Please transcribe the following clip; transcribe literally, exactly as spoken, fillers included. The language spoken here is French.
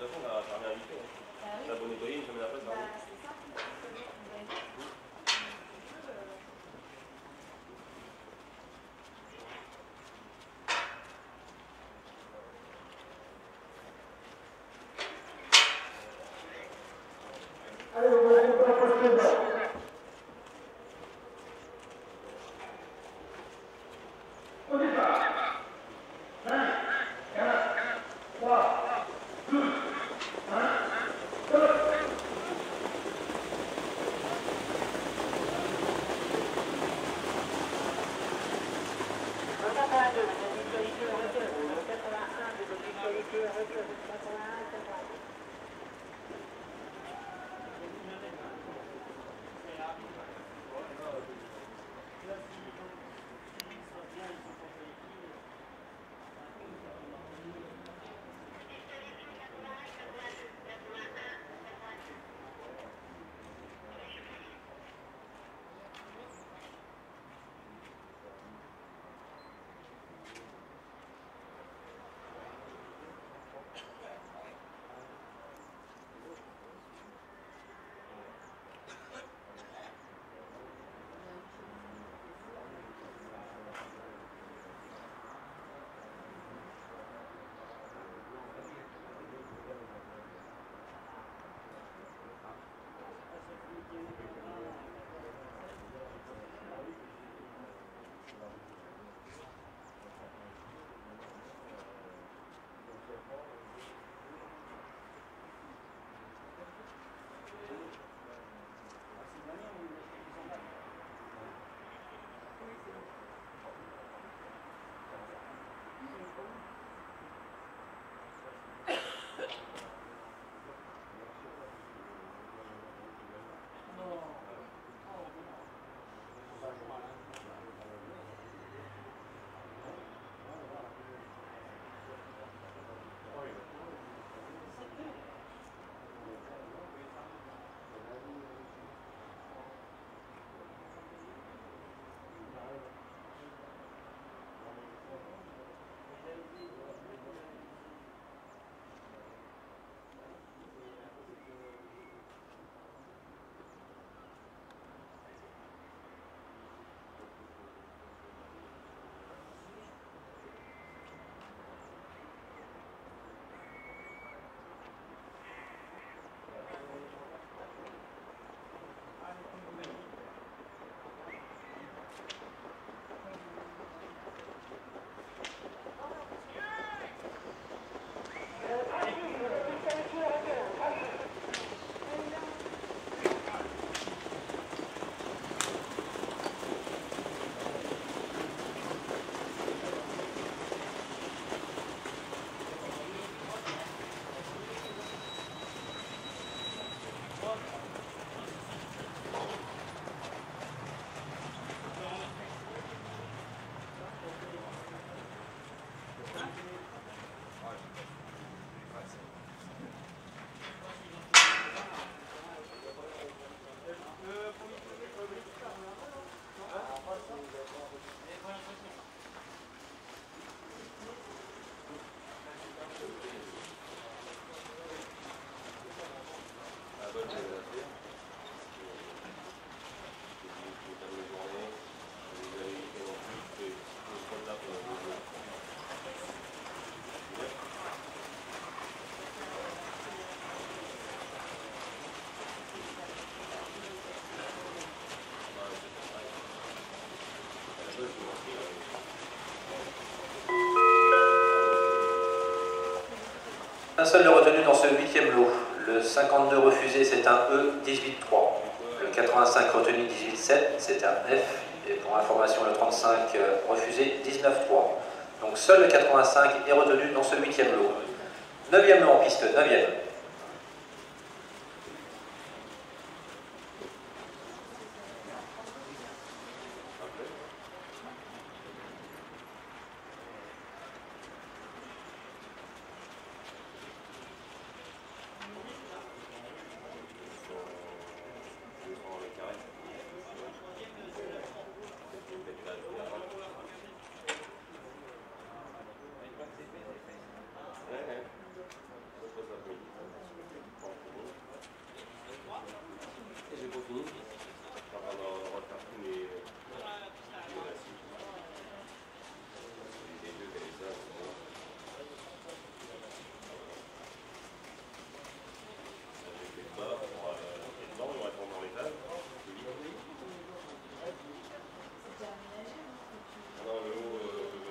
façon, on a jamais invité. On a beau nettoyer une semaine après, ça va. Allez, on va aller pour la prochaine. Au départ. cinq, quatre, trois, deux, un, stop. Un seul de retenu dans ce huitième lot. Le cinquante-deux refusé, c'est un E, dix-huit trois. Le quatre-vingt-cinq retenu, dix-huit sept, c'est un F. Et pour information, le trente-cinq refusé, dix-neuf trois. Donc seul le quatre-vingt-cinq est retenu dans ce huitième lot. Neuvième lot en piste, neuvième.